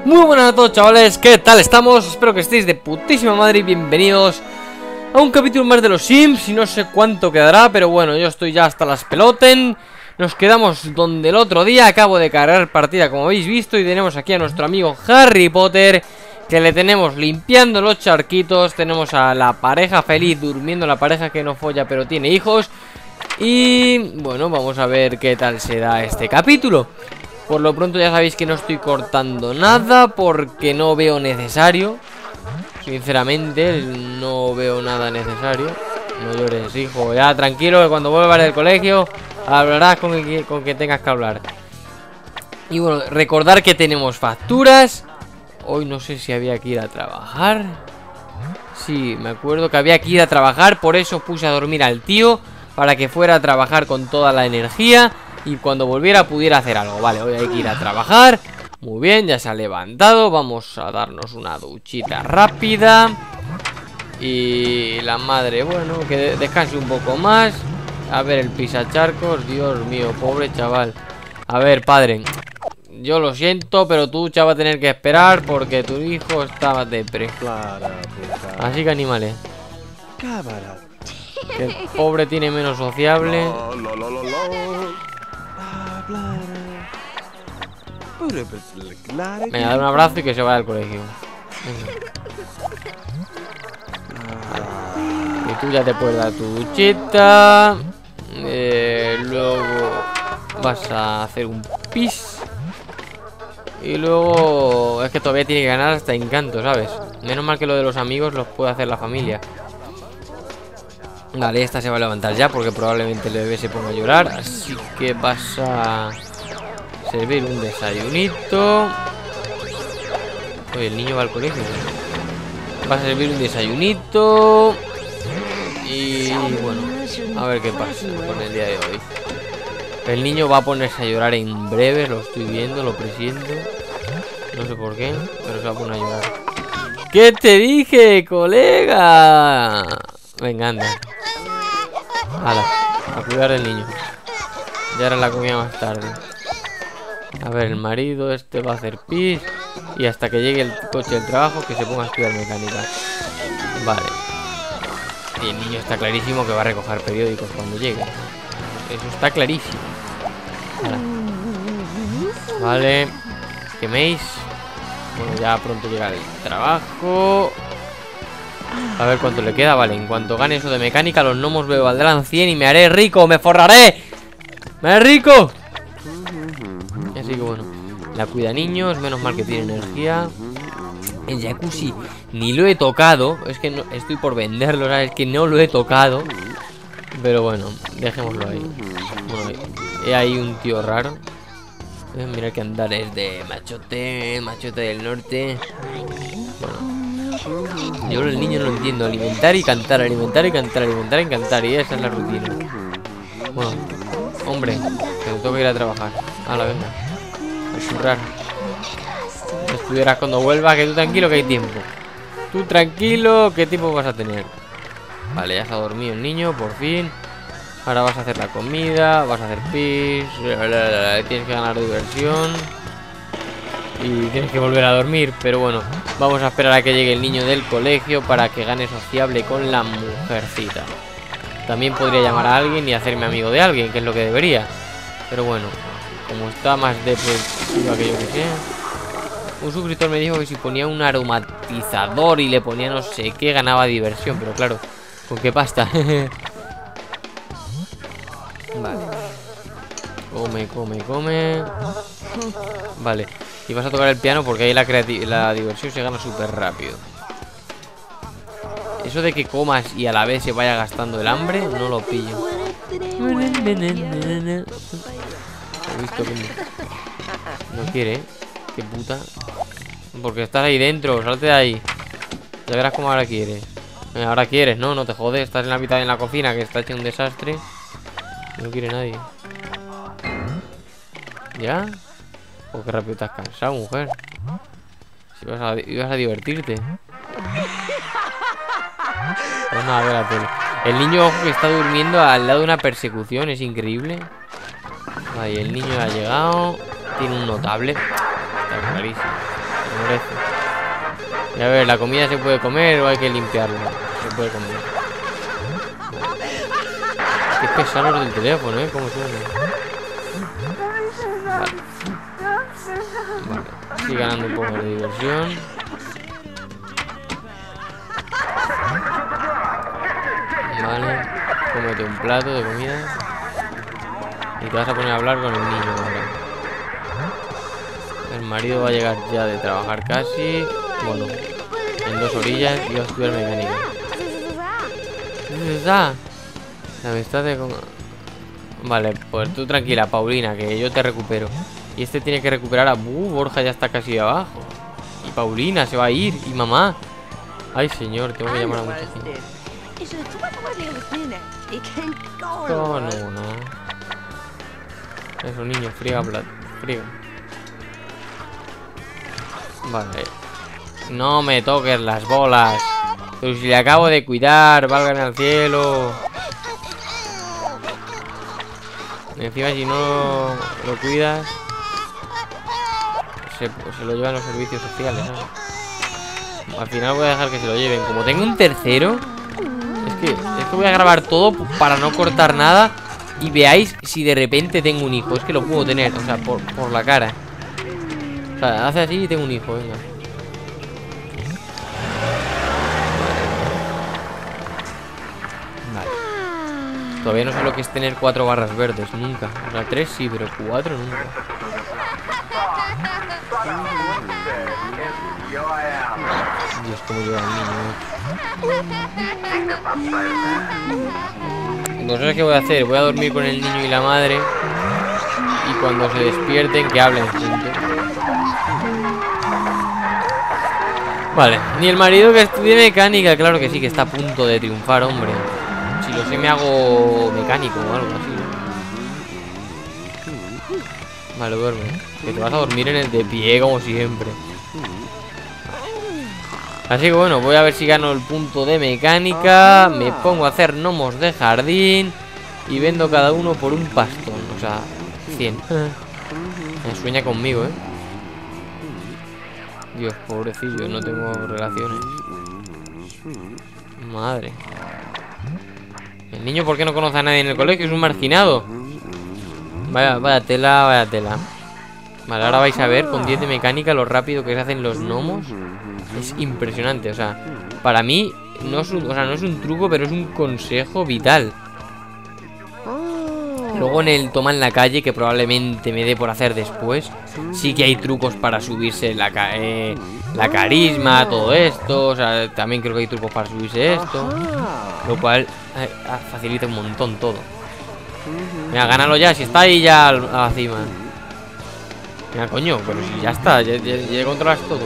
Muy buenas a todos, chavales, ¿qué tal estamos? Espero que estéis de putísima madre y bienvenidos a un capítulo más de los Sims. Y no sé cuánto quedará, pero bueno, yo estoy ya hasta las peloten. Nos quedamos donde el otro día. Acabo de cargar partida, como habéis visto. Y tenemos aquí a nuestro amigo Harry Potter, que le tenemos limpiando los charquitos. Tenemos a la pareja feliz durmiendo, la pareja que no folla pero tiene hijos. Y bueno, vamos a ver qué tal se da este capítulo. Por lo pronto ya sabéis que no estoy cortando nada porque no veo necesario. Sinceramente, no veo nada necesario. No llores, hijo. Ya, tranquilo, que cuando vuelvas del colegio hablarás con quien tengas que hablar. Y bueno, recordar que tenemos facturas. Hoy no sé si había que ir a trabajar. Sí, me acuerdo que había que ir a trabajar. Por eso puse a dormir al tío, para que fuera a trabajar con toda la energía y cuando volviera pudiera hacer algo. Vale, hoy hay que ir a trabajar. Muy bien, ya se ha levantado. Vamos a darnos una duchita rápida. Y la madre, bueno, que descanse un poco más. A ver, el pisacharcos. Dios mío, pobre chaval. A ver, padre, yo lo siento, pero tu ducha va a tener que esperar porque tu hijo está depre. Así que animales, que el pobre tiene menos sociable. Venga, dar un abrazo y que se vaya al colegio. Y tú ya te puedes dar tu duchita. Luego vas a hacer un pis. Y luego es que todavía tiene que ganar hasta encanto, ¿sabes? Menos mal que lo de los amigos los puede hacer la familia. Vale, esta se va a levantar ya porque probablemente el bebé se ponga a llorar. Así que vas a servir un desayunito. Oye, el niño va al colegio. Vas a servir un desayunito. Y bueno, a ver qué pasa con el día de hoy. El niño va a ponerse a llorar en breve. Lo estoy viendo, lo presiento. No sé por qué, pero se va a poner a llorar. ¿Qué te dije, colega? Venga, anda. Hala, a cuidar del niño. Ya era la comida más tarde. A ver, el marido este va a hacer pis. Y hasta que llegue el coche del trabajo, que se ponga a estudiar mecánica. Vale. Y el niño está clarísimo que va a recoger periódicos cuando llegue. Eso está clarísimo. Hala. Vale. ¿Queméis? Bueno, ya pronto llega el trabajo. A ver cuánto le queda. Vale, en cuanto gane eso de mecánica, los gnomos me valdrán 100 y me haré rico, me forraré. ¡Me haré rico! Así que bueno, la cuida niños, menos mal que tiene energía. El jacuzzi ni lo he tocado. Es que no, estoy por venderlo, ¿sabes? Es que no lo he tocado. Pero bueno, dejémoslo ahí. Bueno, he ahí un tío raro. Mira que andar es de machote del norte. Bueno, yo el niño no lo entiendo. Alimentar y cantar, alimentar y cantar, alimentar y cantar. Y esa es la rutina. Bueno, hombre, que me tengo que ir a trabajar. Hala, venga, a currar. Estudiarás cuando vuelvas, que tú tranquilo que hay tiempo. Tú tranquilo, ¿qué tiempo vas a tener? Vale, ya se ha dormido el niño, por fin. Ahora vas a hacer la comida, vas a hacer pis. Tienes que ganar diversión. Y tienes que volver a dormir. Pero bueno, vamos a esperar a que llegue el niño del colegio para que gane sociable con la mujercita. También podría llamar a alguien y hacerme amigo de alguien, que es lo que debería. Pero bueno, como está más depresiva que yo que sé. Un suscriptor me dijo que si ponía un aromatizador y le ponía no sé qué, ganaba diversión. Pero claro, ¿con qué pasta? Vale. Come. Vale. Y vas a tocar el piano porque ahí la diversión se gana súper rápido. Eso de que comas y a la vez se vaya gastando el hambre, no lo pillo. He visto que no quiere, ¿eh? Qué puta. Porque estás ahí dentro, salte de ahí. Ya verás cómo ahora quieres. Ahora quieres, ¿no? No te jodes, estás en la mitad en la cocina que está hecho un desastre. No quiere nadie. ¿Ya? Oh, qué rápido te has cansado, mujer. Si ibas a divertirte. Pues nada, a ver la tele. El niño, ojo, que está durmiendo al lado de una persecución. Es increíble. Ahí el niño ha llegado. Tiene un notable. Está clarísimo. 13. Y a ver, ¿la comida se puede comer o hay que limpiarla? Se puede comer. Qué pesados del teléfono, ¿Cómo suena? Vale. Vale. Sigue ganando un poco de diversión. Vale. Cómete un plato de comida. Y te vas a poner a hablar con el niño ahora. El marido va a llegar ya de trabajar casi. Bueno, en 2 orillas y va a estudiar mecánica. ¿Dónde está? La amistad de... Vale, pues tú tranquila, Paulina, que yo te recupero. Y este tiene que recuperar a... Borja ya está casi abajo. Y Paulina se va a ir. Y mamá. Ay, señor, tengo que llamar a mucha gente. ¿Cómo no? Eso, niño, friega plato. Friega. Vale. No me toques las bolas. Pero si le acabo de cuidar, válgame al cielo. Encima si no lo cuidas, se lo llevan los servicios sociales, ¿sabes? Al final voy a dejar que se lo lleven. Como tengo un tercero, es que voy a grabar todo para no cortar nada. Y veáis si de repente tengo un hijo. Es que lo puedo tener, o sea, por la cara. O sea, hace así y tengo un hijo, venga. Vale. Todavía no sé lo que es tener 4 barras verdes, nunca. O sea, 3 sí, pero 4 nunca. Dios, cómo lleva el niño. Entonces, ¿qué voy a hacer? Voy a dormir con el niño y la madre. Y cuando se despierten, que hablen juntos. Vale, ni el marido que estudie mecánica. Claro que sí, que está a punto de triunfar, hombre. Si lo sé, me hago mecánico o algo así. Vale, duerme. Que te vas a dormir en el de pie, como siempre. Así que bueno, voy a ver si gano el punto de mecánica. Me pongo a hacer gnomos de jardín. Y vendo cada uno por un pastón. O sea, 100. Me sueña conmigo, Dios, pobrecillo, no tengo relaciones. Madre. El niño, ¿por qué no conoce a nadie en el colegio? Es un marginado. Vaya tela, vaya tela. Vale, ahora vais a ver con 10 de mecánica lo rápido que se hacen los gnomos. Es impresionante, o sea, para mí no es un truco, pero es un consejo vital. Luego en el toma en la calle, que probablemente me dé por hacer después, sí que hay trucos para subirse la carisma, todo esto. O sea, también creo que hay trucos para subirse esto. Lo cual facilita un montón todo. Mira, gánalo ya, si está ahí ya a la cima. Mira, coño, pero si ya está, ya controlas todo.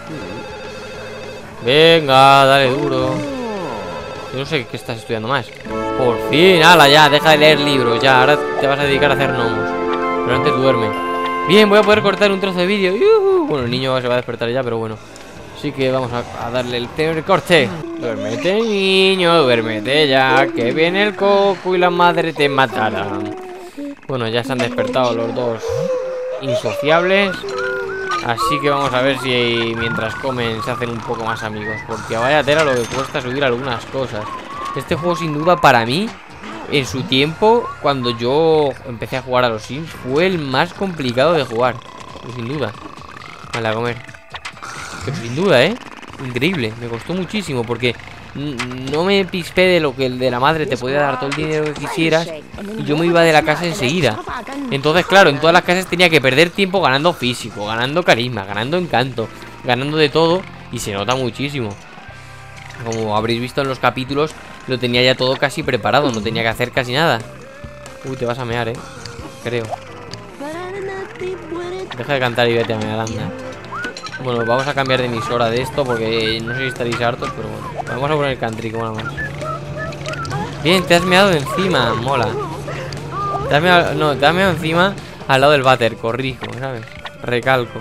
Venga, dale duro. Yo no sé qué estás estudiando más. Por fin, ala ya, deja de leer libros. Ya, ahora te vas a dedicar a hacer gnomos. Pero antes duerme. Bien, voy a poder cortar un trozo de vídeo. Bueno, el niño se va a despertar ya, pero bueno. Así que vamos a darle el primer corte. Duérmete, niño, duérmete ya, que viene el coco y la madre te matará. Bueno, ya se han despertado los dos insociables. Así que vamos a ver si mientras comen se hacen un poco más amigos. Porque vaya tela lo que cuesta subir algunas cosas. Este juego sin duda para mí, en su tiempo, cuando yo empecé a jugar a los Sims, fue el más complicado de jugar. Pero sin duda. Vale, a comer. Pero sin duda, increíble, me costó muchísimo porque no me pispé de lo que el de la madre te podía dar todo el dinero que quisieras. Y yo me iba de la casa enseguida. Entonces, claro, en todas las casas tenía que perder tiempo ganando físico, ganando carisma, ganando encanto, ganando de todo. Y se nota muchísimo. Como habréis visto en los capítulos, lo tenía ya todo casi preparado, no tenía que hacer casi nada. Uy, te vas a mear, creo. Deja de cantar y vete a mear, anda. Bueno, vamos a cambiar de emisora de esto porque no sé si estaréis hartos, pero bueno. Vamos a poner country, como nada más. Bien, te has meado encima, mola. Te has meado encima al lado del váter, corrijo, ¿sabes? Recalco.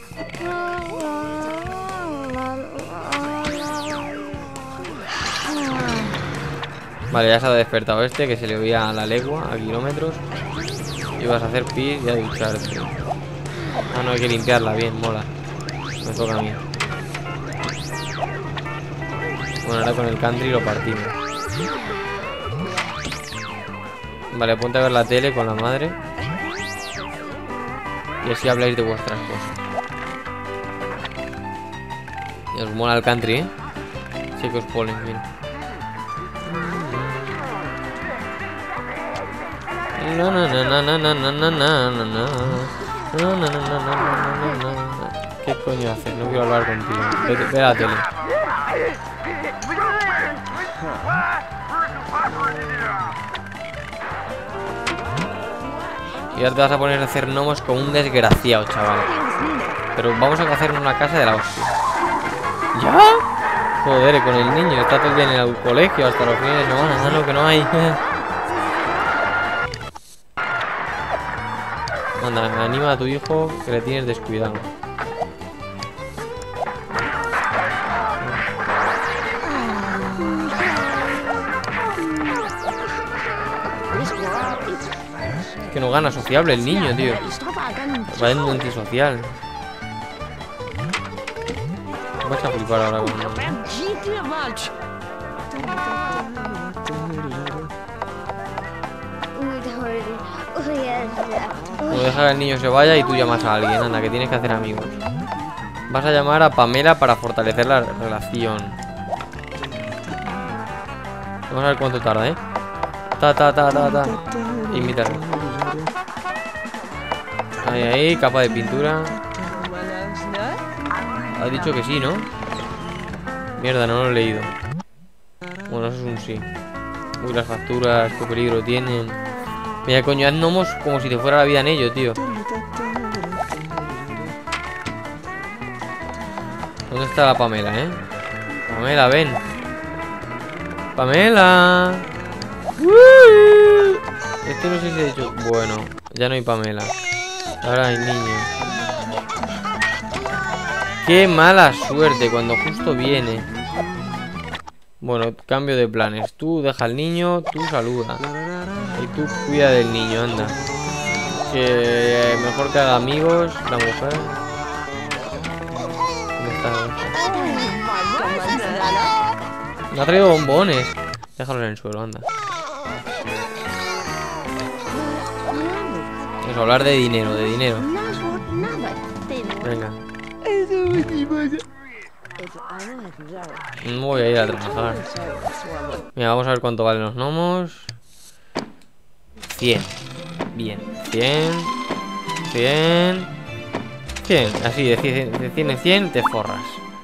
Vale, ya se ha despertado este, que se le oía a la legua, a kilómetros. Y vas a hacer pis y a ducharte. Ah, no, hay que limpiarla bien, mola. Me toca a mí. Bueno, ahora con el country lo partimos. Vale, ponte a ver la tele con la madre. Y así habláis de vuestras cosas. Y os mola el country, ¿eh? Sí que os ponen, mira. ¿Qué coño haces? No quiero hablar contigo. Ve a la tele. Y ahora te vas a poner a hacer gnomos como un desgraciado, chaval. Pero vamos a hacer una casa de la hostia. ¿Ya? Joder, con el niño. Está todo el día en el colegio hasta los fines de semana. No, que no hay. Anda, anima a tu hijo que le tienes descuidado. Es que no gana sociable el niño, tío. Va en un antisocial. Vas a flipar ahora con él. No deja que el niño se vaya y tú llamas a alguien. Anda, que tienes que hacer amigos. Vas a llamar a Pamela para fortalecer la relación. Vamos a ver cuánto tarda, ¿eh? Ta. Invitarlo. Ahí, capa de pintura. Ha dicho que sí, ¿no? Mierda, no lo he leído. Bueno, eso es un sí. Uy, las facturas, qué peligro tienen. Mira, coño, haz gnomos como si te fuera la vida en ello, tío. ¿Dónde está la Pamela, Pamela, ven. Pamela. Esto no sé si he hecho. Bueno, ya no hay Pamela. Ahora hay niño. Qué mala suerte cuando justo viene. Bueno, cambio de planes. Tú deja al niño, tú saluda. Y tú cuida del niño, anda. Que mejor que haga amigos la mujer. ¿Dónde está? Me ha traído bombones. Déjalos en el suelo, anda. Vamos a hablar de dinero, Venga. No voy a ir a trabajar. Mira, vamos a ver cuánto valen los gnomos. 100. Bien. 100. Así, de 100 en 100 te forras.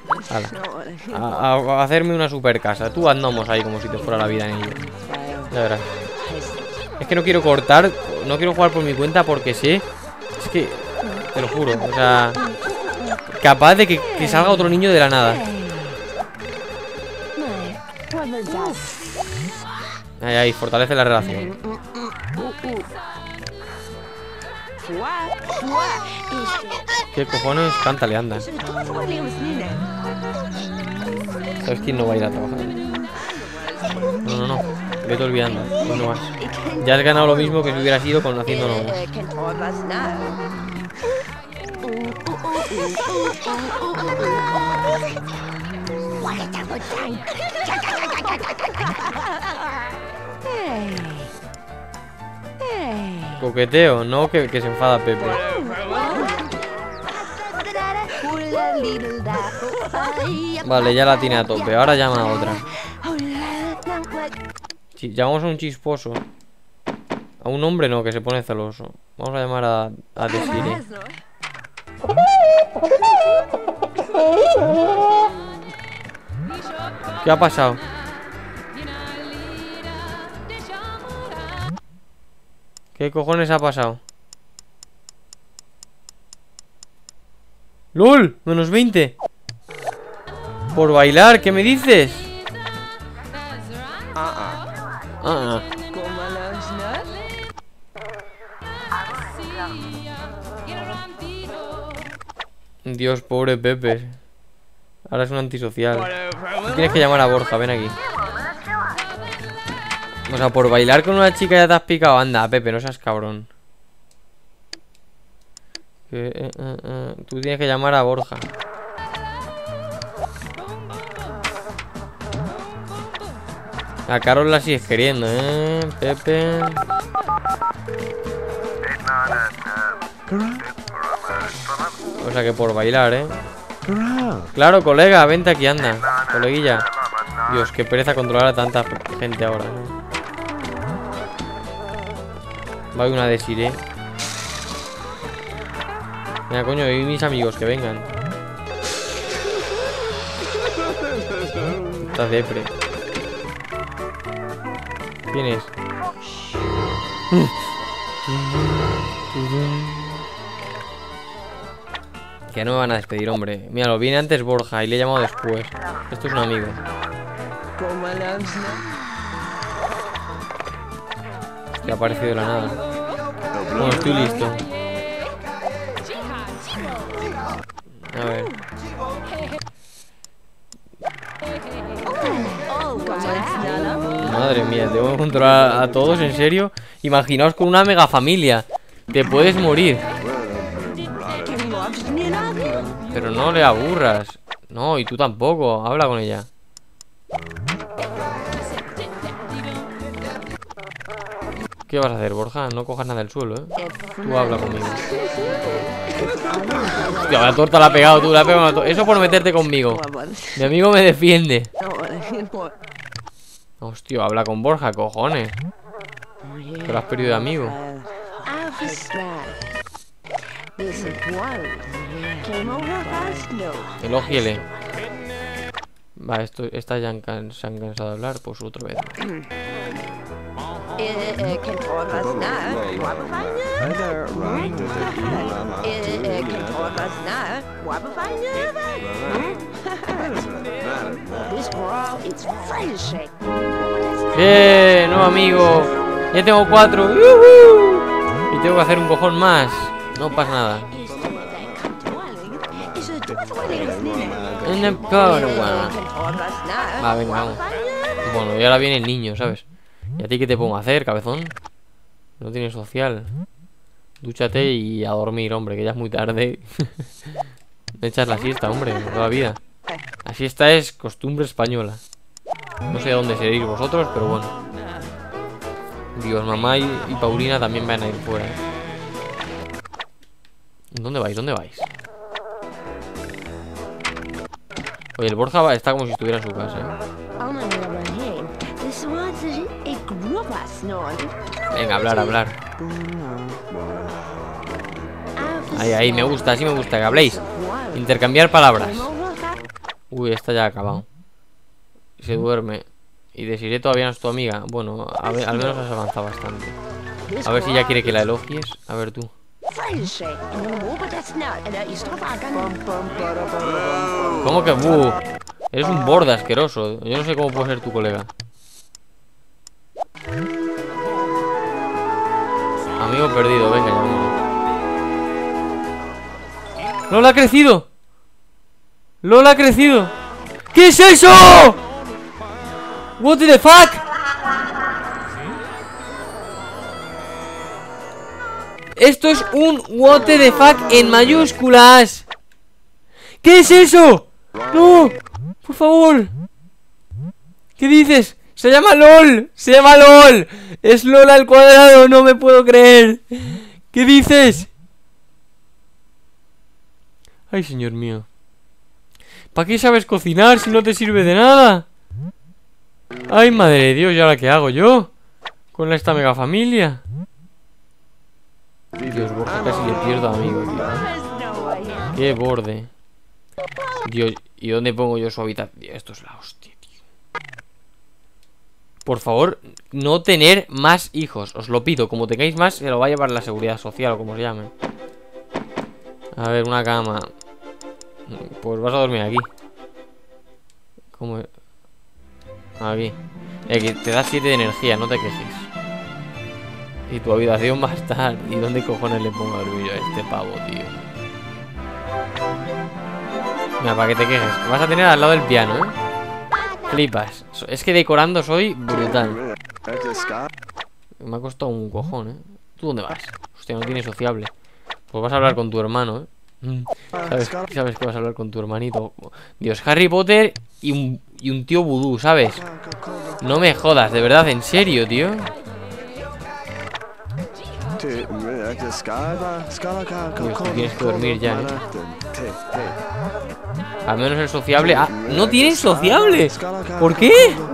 A hacerme una super casa. Tú haz gnomos ahí como si te fuera la vida en ello. Ya verás. Es que no quiero cortar. No quiero jugar por mi cuenta porque sé. Es que, te lo juro, o sea, capaz de que salga otro niño de la nada. Ahí, fortalece la relación. ¿Qué cojones? Cántale, anda. ¿Sabes quién no va a ir a trabajar? No. Vete olvidando. No más. Ya has ganado lo mismo que si hubieras ido con haciendo gnomos. Coqueteo, no que se enfada Pepe. Vale, ya la tiene a tope. Ahora llama a otra. Llamamos a un chisposo. A un hombre no, que se pone celoso. Vamos a llamar a Desiree. ¿Qué ha pasado? ¿Qué cojones ha pasado? ¡Lol! ¡Menos 20! ¿Por bailar? ¿Qué me dices? Dios, pobre Pepe. Ahora es un antisocial. Tú tienes que llamar a Borja, ven aquí. O sea, por bailar con una chica ya te has picado. Anda, Pepe, no seas cabrón. Tú tienes que llamar a Borja. A Carol la sigues queriendo, Pepe. O sea que por bailar, Claro, colega, vente aquí, anda. Coleguilla. Dios, qué pereza controlar a tanta gente ahora, Va una Desiree. Mira, coño, y mis amigos que vengan. Estás depre. ¿Quién es? Que no me van a despedir, hombre. Mira, lo viene antes Borja y le he llamado después. Esto es un amigo. Que ha aparecido de la nada. Bueno, estoy listo. A ver. Madre mía, tengo que controlar a todos, ¿en serio? Imaginaos con una mega familia. Te puedes morir. Pero no le aburras. No, y tú tampoco. Habla con ella. ¿Qué vas a hacer, Borja? No cojas nada del suelo, Tú habla conmigo. Hostia, la torta la ha pegado tú, la ha pegado una torta. Eso por meterte conmigo. Mi amigo me defiende. Hostia, habla con Borja, cojones. Te lo has perdido de amigo. Elógiele. Va, estas ya se han cansado de hablar, pues otra vez. Nuevo amigo. Ya tengo 4. Y tengo que hacer un cojón más. No pasa nada. Va, venga, vamos. Bueno, y ahora viene el niño, ¿sabes? ¿Y a ti qué te pongo a hacer, cabezón? No tienes social. Dúchate y a dormir, hombre, que ya es muy tarde. Me echas la siesta, hombre, toda la vida. La siesta es costumbre española. No sé a dónde seréis vosotros, pero bueno. Dios, mamá y Paulina también van a ir fuera. ¿Dónde vais? ¿Dónde vais? Oye, el Borja está como si estuviera en su casa, Venga, hablar. Ahí, me gusta, así me gusta, que habléis. Intercambiar palabras. Uy, esta ya ha acabado. Se duerme. Y Desiree todavía no es tu amiga. Bueno, al menos has avanzado bastante. A ver si ya quiere que la elogies. A ver tú. ¿Cómo que eres un borde asqueroso. Yo no sé cómo puede ser tu colega. Amigo perdido, venga, llamémoslo. ¡Lola ha crecido! ¡Lola ha crecido! ¿Qué es eso? What the fuck? Esto es un what the fuck en mayúsculas. ¿Qué es eso? ¡No! Por favor. ¿Qué dices? Se llama LOL. Se llama LOL. Es LOL al cuadrado. No me puedo creer. ¿Qué dices? Ay, señor mío. ¿Para qué sabes cocinar si no te sirve de nada? Ay, madre de Dios. ¿Y ahora qué hago yo? Con esta mega familia. Dios, Borja, casi le pierdo amigo, tío. Qué borde. Dios, ¿y dónde pongo yo su habitación? Esto es la hostia, tío. Por favor, no tener más hijos. Os lo pido, como tengáis más, se lo va a llevar la seguridad social o como se llame. A ver, una cama. Pues vas a dormir aquí. ¿Cómo? Aquí. Que te da 7 de energía, no te quejes. Y tu habitación va a estar. ¿Y dónde cojones le pongo el brillo a este pavo, tío? Mira, para que te quejes. Vas a tener al lado del piano, Flipas. Es que decorando soy brutal. Me ha costado un cojón, ¿Tú dónde vas? Hostia, no tienes sociable. Pues vas a hablar con tu hermano, ¿Sabes que vas a hablar con tu hermanito? Dios, Harry Potter y un tío vudú, ¿sabes? No me jodas, de verdad, en serio, tío. Uy, tú tienes que dormir ya, ¿eh? Al menos el sociable. Ah, no tienen sociable. ¿Por qué?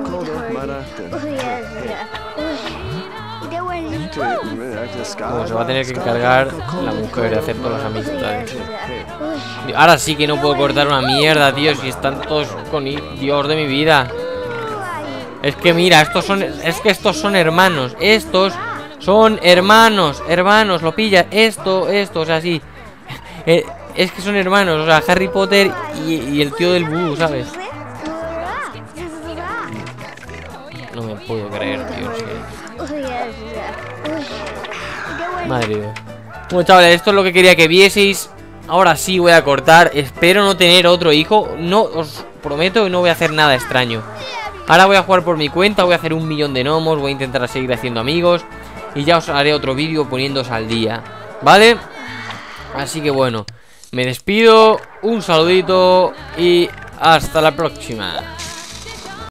Bueno, se va a tener que encargar la mujer de hacer todas las amistades. Ahora sí que no puedo cortar una mierda, tío. Si están todos con Dios de mi vida. Es que mira, estos son. Es que estos son hermanos. Estos son hermanos. Hermanos, lo pilla. Esto, o sea, sí. Es que son hermanos. O sea, Harry Potter y el tío del vudú, ¿sabes? No me puedo creer, tío. Es que... Madre mía. Bueno, chavales, esto es lo que quería que vieseis. Ahora sí voy a cortar. Espero no tener otro hijo. No, os prometo que no voy a hacer nada extraño. Ahora voy a jugar por mi cuenta. Voy a hacer 1.000.000 de gnomos. Voy a intentar seguir haciendo amigos. Y ya os haré otro vídeo poniéndose al día, ¿vale? Así que bueno, me despido. Un saludito y hasta la próxima.